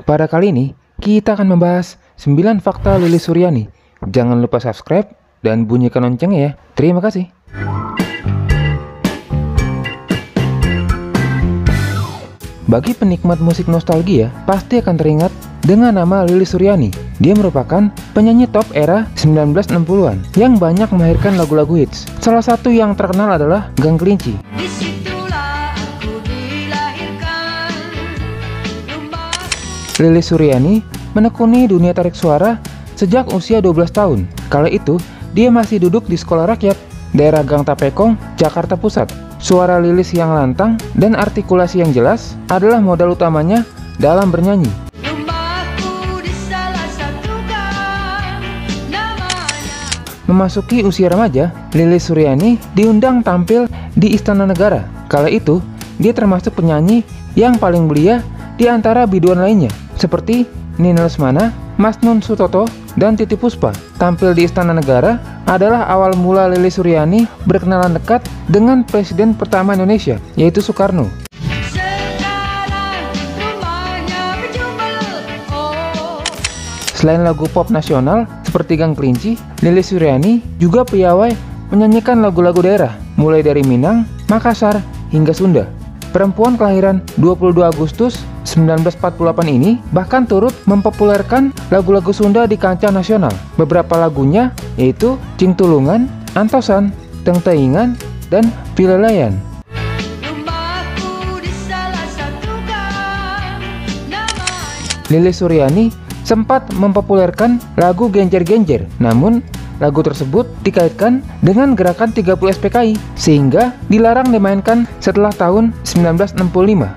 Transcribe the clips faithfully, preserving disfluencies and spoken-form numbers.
Pada kali ini, kita akan membahas sembilan fakta Lilis Suryani. Jangan lupa subscribe dan bunyikan loncengnya ya. Terima kasih. Bagi penikmat musik nostalgia, pasti akan teringat dengan nama Lilis Suryani. Dia merupakan penyanyi top era sembilan belas enam puluhan yang banyak melahirkan lagu-lagu hits. Salah satu yang terkenal adalah Gang Kelinci. Lilis Suryani menekuni dunia tarik suara sejak usia dua belas tahun. Kala itu, dia masih duduk di sekolah rakyat, daerah Gang Tapekong, Jakarta Pusat. Suara Lilis yang lantang dan artikulasi yang jelas adalah modal utamanya dalam bernyanyi. Memasuki usia remaja, Lilis Suryani diundang tampil di Istana Negara. Kala itu, dia termasuk penyanyi yang paling belia di antara biduan lainnya, seperti Nina Lesmana, Mas Nun Sutoto, dan Titi Puspa. Tampil di Istana Negara adalah awal mula Lilis Suryani berkenalan dekat dengan Presiden pertama Indonesia, yaitu Soekarno. Selain lagu pop nasional seperti Gang Kelinci, Lilis Suryani juga piawai menyanyikan lagu-lagu daerah, mulai dari Minang, Makassar, hingga Sunda. Perempuan kelahiran dua puluh dua Agustus sembilan belas empat puluh delapan ini bahkan turut mempopulerkan lagu-lagu Sunda di kancah nasional. Beberapa lagunya yaitu Cing Tulungan, Antosan, Teng Teingan, dan Pilelayan. Lilis Suryani sempat mempopulerkan lagu Genjer-Genjer, namun lagu tersebut dikaitkan dengan gerakan tiga puluh S P K I sehingga dilarang dimainkan setelah tahun sembilan belas enam puluh lima.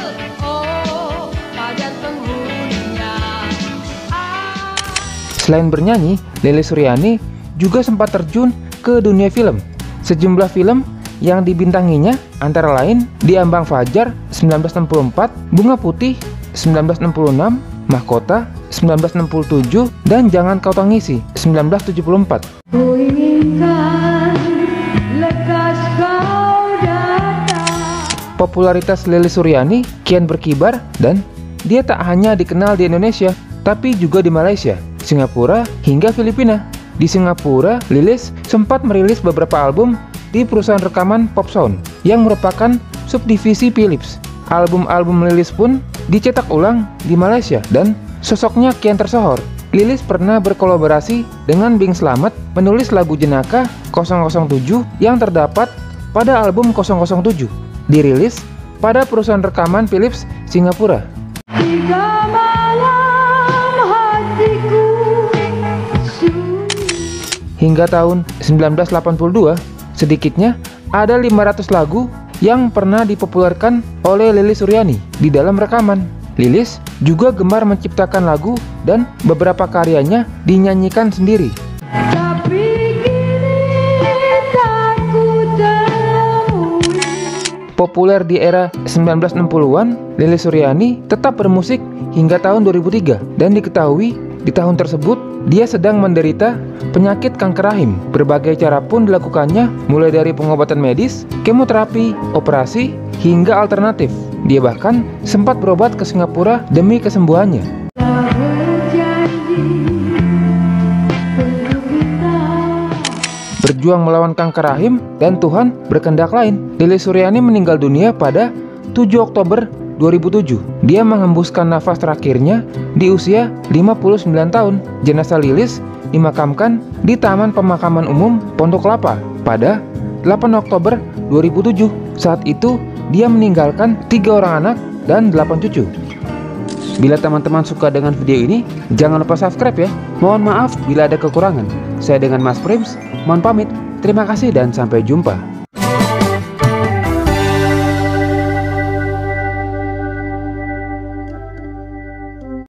Selain bernyanyi, Lilis Suryani juga sempat terjun ke dunia film. Sejumlah film yang dibintanginya antara lain Di Ambang Fajar sembilan belas enam puluh empat, Bunga Putih sembilan belas enam puluh enam, Mahkota sembilan belas enam puluh tujuh, dan Jangan Kau Tangisi sembilan belas tujuh puluh empat. Ku inginkan lekas kau datang. Popularitas Lilis Suryani kian berkibar dan dia tak hanya dikenal di Indonesia, tapi juga di Malaysia, Singapura, hingga Filipina. Di Singapura, Lilis sempat merilis beberapa album di perusahaan rekaman Pop Sound yang merupakan subdivisi Philips. Album-album Lilis pun dicetak ulang di Malaysia dan sosoknya kian tersohor. Lilis pernah berkolaborasi dengan Bing Slamet menulis lagu Jenaka nol nol tujuh yang terdapat pada album nol nol tujuh, dirilis pada perusahaan rekaman Philips Singapura. Hingga tahun sembilan belas delapan puluh dua, sedikitnya ada lima ratus lagu yang pernah dipopulerkan oleh Lilis Suryani di dalam rekaman. Lilis juga gemar menciptakan lagu dan beberapa karyanya dinyanyikan sendiri. Populer di era sembilan belas enam puluhan, Lilis Suryani tetap bermusik hingga tahun dua ribu tiga dan diketahui di tahun tersebut dia sedang menderita penyakit kanker rahim. Berbagai cara pun dilakukannya, mulai dari pengobatan medis, kemoterapi, operasi, hingga alternatif. Dia bahkan sempat berobat ke Singapura demi kesembuhannya. Berjuang melawan kanker rahim dan Tuhan berkehendak lain, Lilis Suryani meninggal dunia pada tujuh Oktober dua ribu tujuh. Dia menghembuskan nafas terakhirnya di usia lima puluh sembilan tahun. Jenazah Lilis dimakamkan di Taman Pemakaman Umum Pondok Kelapa pada delapan Oktober dua ribu tujuh. Saat itu dia meninggalkan tiga orang anak dan delapan cucu. Bila teman-teman suka dengan video ini, jangan lupa subscribe ya. Mohon maaf bila ada kekurangan. Saya dengan Mas Prims, mohon pamit. Terima kasih dan sampai jumpa.